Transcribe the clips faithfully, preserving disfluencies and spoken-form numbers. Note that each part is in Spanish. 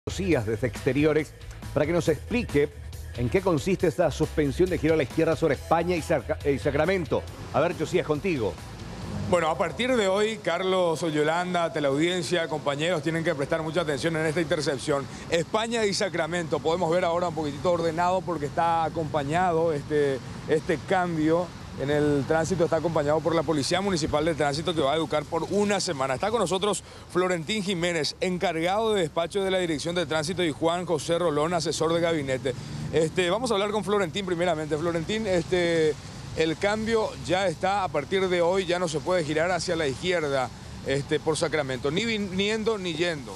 Josías desde Exteriores para que nos explique en qué consiste esta suspensión de giro a la izquierda sobre España y, Sac y Sacramento. A ver, Josías, contigo. Bueno, a partir de hoy, Carlos o Yolanda, teleaudiencia, compañeros, tienen que prestar mucha atención en esta intercepción. España y Sacramento, podemos ver ahora un poquitito ordenado porque está acompañado este, este cambio en el tránsito, está acompañado por la Policía Municipal de Tránsito que va a educar por una semana. Está con nosotros Florentín Jiménez, encargado de despacho de la Dirección de Tránsito, y Juan José Rolón, asesor de gabinete. Este, vamos a hablar con Florentín primeramente. Florentín, este, el cambio ya está, a partir de hoy ya no se puede girar hacia la izquierda este, por Sacramento, ni viniendo ni yendo.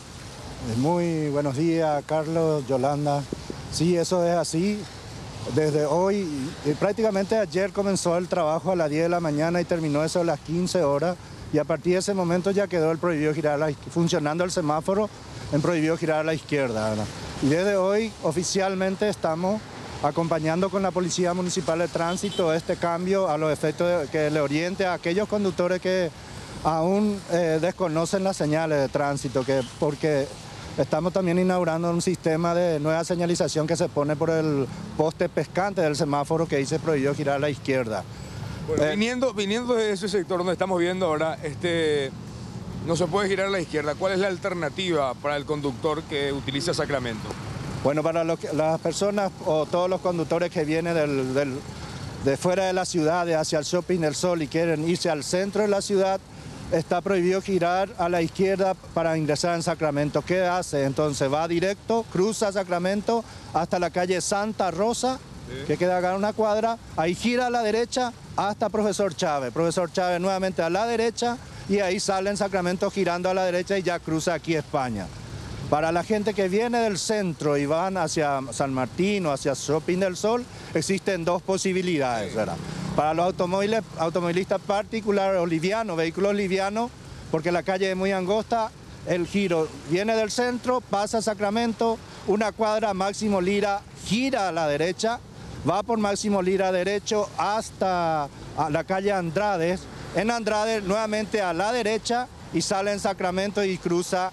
Muy buenos días, Carlos, Yolanda. Sí, eso es así. Desde hoy, y prácticamente ayer comenzó el trabajo a las diez de la mañana y terminó eso a las quince horas. Y a partir de ese momento ya quedó el prohibido girar a la izquierda, funcionando el semáforo en prohibido girar a la izquierda, ¿verdad? Y desde hoy oficialmente estamos acompañando con la Policía Municipal de Tránsito este cambio a los efectos de que le oriente a aquellos conductores que aún eh, desconocen las señales de tránsito, que porque estamos también inaugurando un sistema de nueva señalización que se pone por el poste pescante del semáforo que dice prohibido girar a la izquierda. Bueno, eh, viniendo, viniendo de ese sector donde estamos viendo ahora, este, no se puede girar a la izquierda. ¿Cuál es la alternativa para el conductor que utiliza Sacramento? Bueno, para lo que, las personas o todos los conductores que vienen del, del, de fuera de la ciudad, de hacia el Shopping del Sol y quieren irse al centro de la ciudad, está prohibido girar a la izquierda para ingresar en Sacramento. ¿Qué hace? Entonces va directo, cruza Sacramento hasta la calle Santa Rosa, sí, que queda acá en una cuadra, ahí gira a la derecha hasta Profesor Chávez. Profesor Chávez nuevamente a la derecha y ahí sale en Sacramento girando a la derecha y ya cruza aquí España. Para la gente que viene del centro y van hacia San Martín o hacia Shopping del Sol, existen dos posibilidades, ¿verdad? Para los automóviles, automovilistas particulares o livianos, vehículos livianos, porque la calle es muy angosta, el giro viene del centro, pasa a Sacramento, una cuadra Máximo Lira, gira a la derecha, va por Máximo Lira derecho hasta a la calle Andrades, en Andrades nuevamente a la derecha y sale en Sacramento y cruza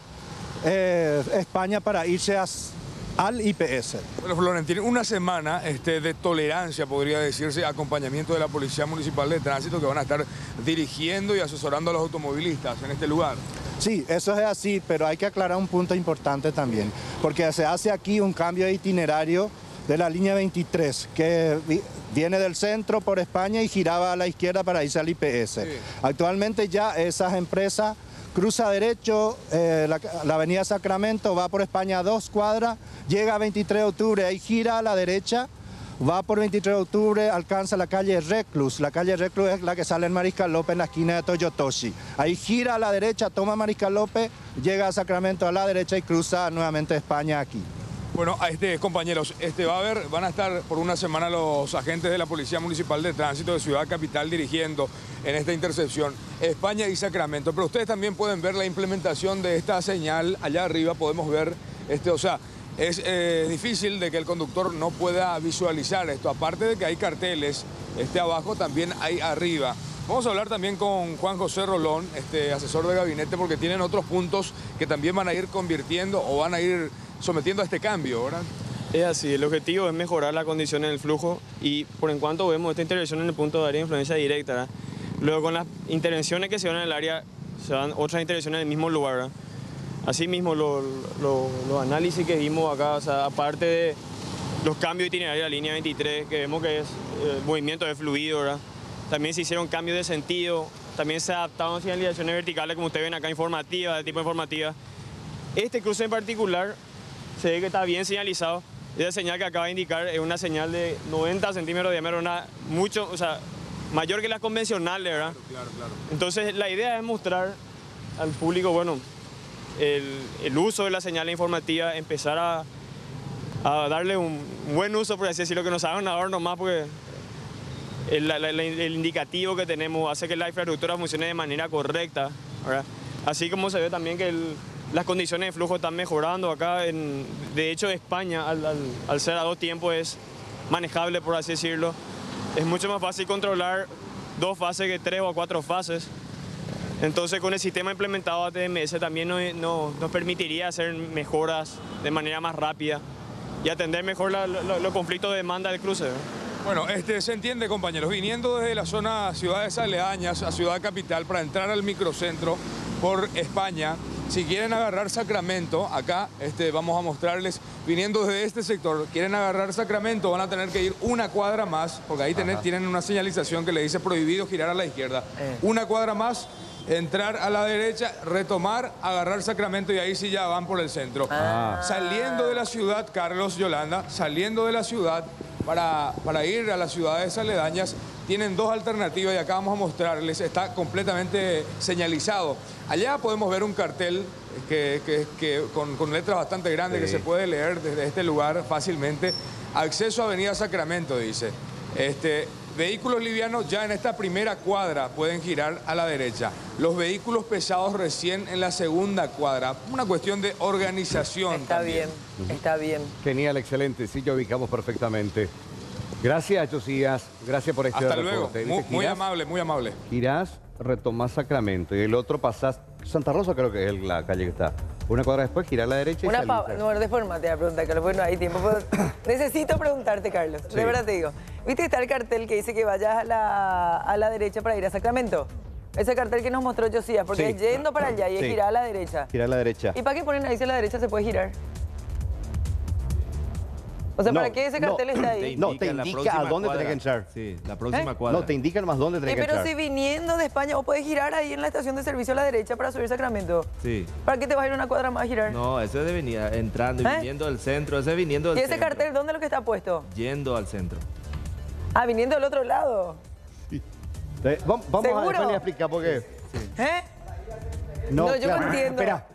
eh, España para irse a, al I P S. Bueno, Florentín, una semana este, de tolerancia, podría decirse, acompañamiento de la Policía Municipal de Tránsito que van a estar dirigiendo y asesorando a los automovilistas en este lugar. Sí, eso es así, pero hay que aclarar un punto importante también, porque se hace aquí un cambio de itinerario de la línea veintitrés, que viene del centro por España y giraba a la izquierda para irse al I P S. Sí. Actualmente ya esas empresas cruza derecho eh, la, la avenida Sacramento, va por España a dos cuadras, llega a veintitrés de octubre, ahí gira a la derecha, va por veintitrés de octubre, alcanza la calle Reclus. La calle Reclus es la que sale en Mariscal López en la esquina de Toyotoshi. Ahí gira a la derecha, toma Mariscal López, llega a Sacramento a la derecha y cruza nuevamente España aquí. Bueno, este, compañeros, este, va a haber, van a estar por una semana los agentes de la Policía Municipal de Tránsito de Ciudad Capital dirigiendo en esta intercepción España y Sacramento. Pero ustedes también pueden ver la implementación de esta señal allá arriba, podemos ver, este, o sea, es eh, difícil de que el conductor no pueda visualizar esto. Aparte de que hay carteles este, abajo, también hay arriba. Vamos a hablar también con Juan José Rolón, este, asesor de gabinete, porque tienen otros puntos que también van a ir convirtiendo o van a ir sometiendo a este cambio, ¿verdad? Es así, el objetivo es mejorar la condición en el flujo y por en cuanto vemos esta intervención en el punto de área de influencia directa, ¿verdad? Luego con las intervenciones que se dan en el área, se dan otras intervenciones en el mismo lugar, ¿verdad? Asimismo, los lo, lo análisis que vimos acá, o sea, aparte de los cambios de itinerario de la línea veintitrés, que vemos que es eh, movimiento de fluido, ¿verdad? También se hicieron cambios de sentido, también se adaptaron señalizaciones verticales, como ustedes ven acá, informativas, de tipo informativa. Este cruce en particular se ve que está bien señalizado. Esa señal que acaba de indicar es una señal de noventa centímetros de diámetro, una, mucho, o sea, mayor que las convencionales, ¿verdad? Claro, claro, claro. Entonces, la idea es mostrar al público, bueno, el, el uso de la señal informativa, empezar a, a darle un buen uso, por así decirlo, que nos hagan ahora nomás, porque el, la, la, el indicativo que tenemos hace que la infraestructura funcione de manera correcta, ¿verdad? Así como se ve también que el, las condiciones de flujo están mejorando acá. En, de hecho, España, al, al, al ser a dos tiempos, es manejable, por así decirlo. Es mucho más fácil controlar dos fases que tres o cuatro fases. Entonces con el sistema implementado A T M S también nos, nos, nos permitiría hacer mejoras de manera más rápida y atender mejor la, la, los conflictos de demanda del cruce, ¿verdad? Bueno, este, se entiende, compañeros, viniendo desde la zona ciudades aledañas a Ciudad Capital para entrar al microcentro por España, si quieren agarrar Sacramento, acá este, vamos a mostrarles, viniendo desde este sector, quieren agarrar Sacramento, van a tener que ir una cuadra más, porque ahí tenés, tienen una señalización que le dice prohibido girar a la izquierda. Eh. Una cuadra más, entrar a la derecha, retomar, agarrar Sacramento y ahí sí ya van por el centro. Ah. Saliendo de la ciudad, Carlos, Yolanda, saliendo de la ciudad, Para, para ir a las ciudades aledañas, tienen dos alternativas y acá vamos a mostrarles, está completamente señalizado. Allá podemos ver un cartel que, que, que, con, con letras bastante grandes, sí, que se puede leer desde este lugar fácilmente. Acceso a Avenida Sacramento, dice. Este, vehículos livianos ya en esta primera cuadra pueden girar a la derecha. Los vehículos pesados recién en la segunda cuadra. Una cuestión de organización. Está también. bien, uh-huh. está bien. Genial, excelente. Sí, ya ubicamos perfectamente. Gracias, Josías. Gracias por este Hasta reporte. luego. Muy, muy amable, muy amable. Girás, retomás Sacramento y el otro pasás Santa Rosa, creo que es la calle que está. Una cuadra después, girás a la derecha y Una salís. No, de forma te voy a preguntar, Carlos, porque no hay tiempo. Necesito preguntarte, Carlos. Sí. De verdad te digo. ¿Viste que está el cartel que dice que vayas a la, a la derecha para ir a Sacramento? Ese cartel que nos mostró Josías, porque sí, es yendo para allá y es sí, girar a la derecha. Girar a la derecha. ¿Y para qué ponen ahí si a la derecha se puede girar? O sea, no, ¿para qué ese cartel no, está ahí? Te no, te indica a dónde tenés que entrar. Sí, la próxima ¿Eh? cuadra. No, te indican más dónde tenés sí, que pero entrar. Pero si viniendo de España, vos podés girar ahí en la estación de servicio a la derecha para subir Sacramento. Sí. ¿Para qué te vas a ir una cuadra más a girar? No, eso es de venir entrando y ¿Eh? viniendo del centro. Ese es viniendo del ¿Y ese centro. cartel dónde es lo que está puesto? Yendo al centro. Ah, viniendo del otro lado. Sí. Vamos, vamos a, a explicar por qué. Sí. ¿Eh? No, no yo claro. no entiendo. Espera,